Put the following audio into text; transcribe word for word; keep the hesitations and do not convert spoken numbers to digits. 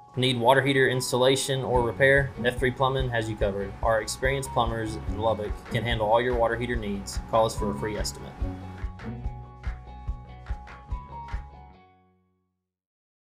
Need water heater installation or repair? F three Plumbing has you covered. Our experienced plumbers in Lubbock can handle all your water heater needs. Call us for a free estimate.